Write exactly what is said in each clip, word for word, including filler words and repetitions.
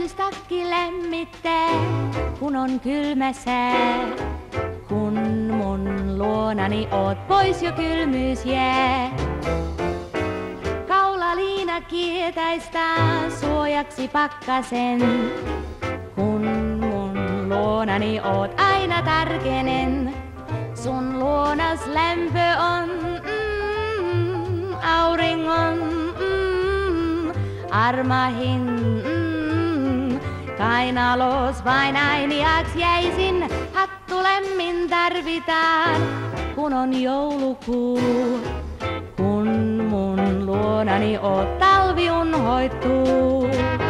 Säilystakki lämmittää, kun on kylmä sää. Kun mun luonani oot, pois jo kylmyys jää. Kaulaliina kietäistää suojaksi pakkasen. Kun mun luonani oot, aina tarkenen. Sun luonas lämpö on mm, auringon mm, armahin. Mm, kainalos vain ainiaks jäisin, hattu lämmin tarvitaan, kun on joulukuu. Kun mun luonani oot, talvi unhoittuu.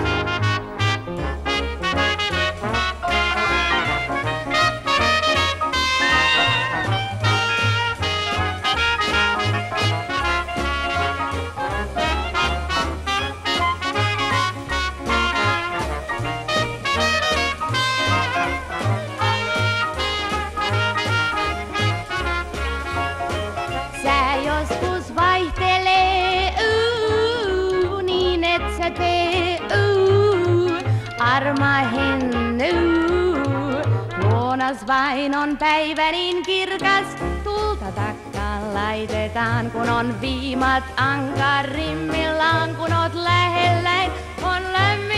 Joskus vaihtelee, uu, niin et sä tee, uu, armahin, uu. Luonas vain on päivä niin kirkas, tulta takkaan laitetaan, kun on viimat ankarimmillaan, kun oot lähelläin, on lämmin.